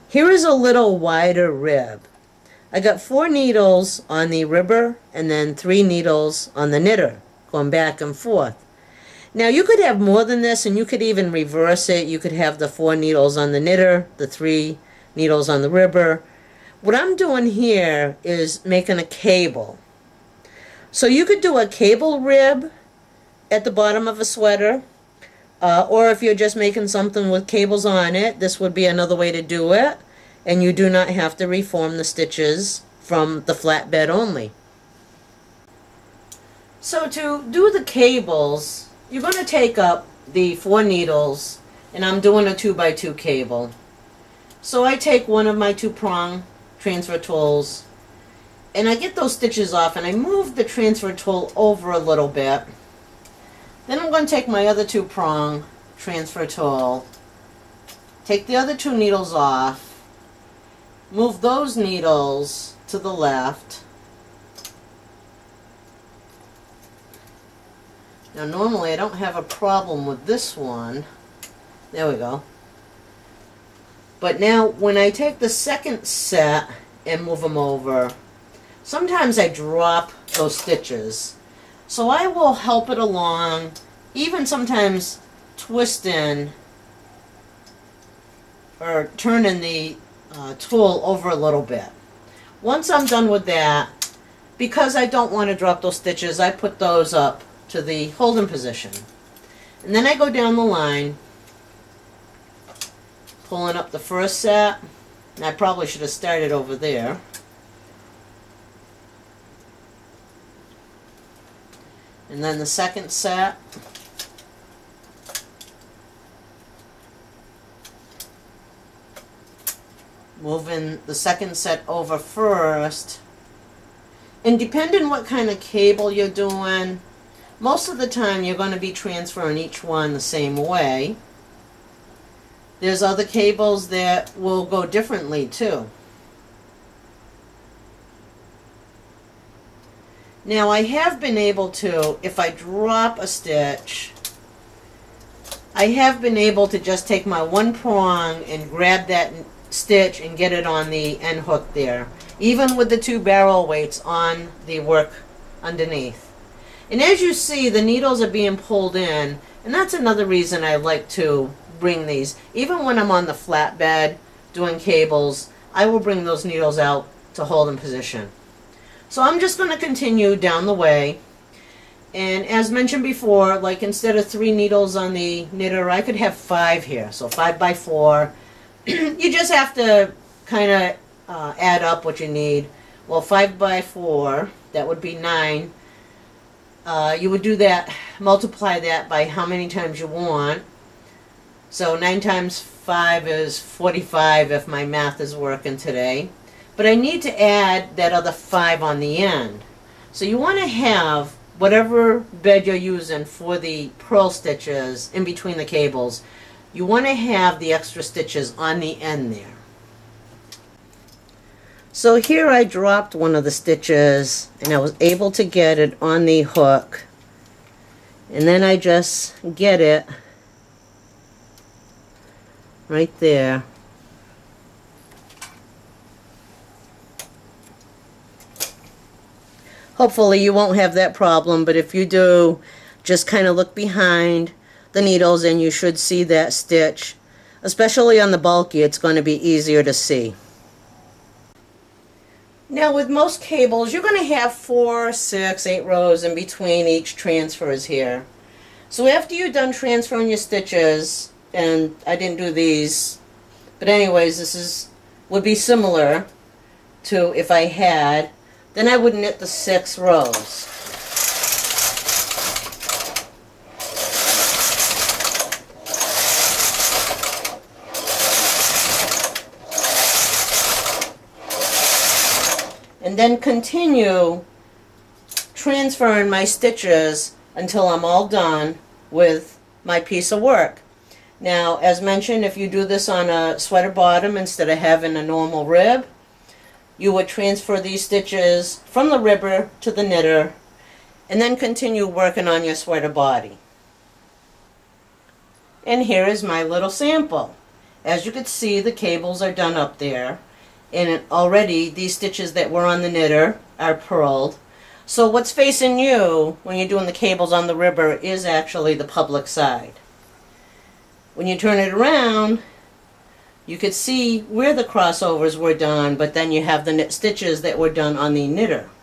Here is a little wider rib. I got 4 needles on the ribber and then 3 needles on the knitter, going back and forth. Now you could have more than this, and you could even reverse it. You could have the 4 needles on the knitter, the 3 needles on the ribber. What I'm doing here is making a cable. So you could do a cable rib at the bottom of a sweater, or if you're just making something with cables on it, this would be another way to do it, and you do not have to reform the stitches from the flatbed only. So to do the cables, you're going to take up the 4 needles, and I'm doing a 2x2 cable. So I take one of my 2-prong transfer tools, and I get those stitches off, and I move the transfer tool over a little bit. Then I'm going to take my other 2-prong transfer tool, take the other 2 needles off, move those needles to the left. Now normally I don't have a problem with this one. There we go. But now when I take the second set and move them over, sometimes I drop those stitches. So I will help it along, even sometimes twisting or turning the tool over a little bit. Once I'm done with that, because I don't want to drop those stitches, I put those up to the holding position. And then I go down the line, pulling up the first set, and I probably should have started over there. And then the second set. Moving the second set over first. And depending what kind of cable you're doing, most of the time you're going to be transferring each one the same way. There's other cables that will go differently too. Now I have been able to, if I drop a stitch, I have been able to just take my 1 prong and grab that stitch and get it on the end hook there, even with the 2 barrel weights on the work underneath. And as you see, the needles are being pulled in, and that's another reason I like to bring these. Even when I'm on the flatbed doing cables, I will bring those needles out to hold in position. So I'm just going to continue down the way, and as mentioned before, like instead of 3 needles on the knitter, I could have 5 here, so 5x4. You just have to kind of add up what you need. Well, 5x4, that would be 9. You would do that, multiply that by how many times you want. So 9 times 5 is 45 if my math is working today. But I need to add that other 5 on the end. So you want to have whatever bed you're using for the purl stitches in between the cables, you want to have the extra stitches on the end there. So here I dropped one of the stitches, and I was able to get it on the hook, and then I just get it right there. Hopefully you won't have that problem, but if you do, just kind of look behind the needles and you should see that stitch. Especially on the bulky, it's going to be easier to see. Now with most cables, you're going to have 4, 6, 8 rows in between each transfers here. So after you're done transferring your stitches, and I didn't do these, but anyways, this would be similar to if I had, then I would knit the 6 rows. And then continue transferring my stitches until I'm all done with my piece of work. Now, as mentioned, if you do this on a sweater bottom instead of having a normal rib, you would transfer these stitches from the ribber to the knitter and then continue working on your sweater body. And here is my little sample. As you can see, the cables are done up there, and already these stitches that were on the knitter are purled. So what's facing you when you're doing the cables on the ribber is actually the public side. When you turn it around, you could see where the crossovers were done, but then you have the knit stitches that were done on the knitter.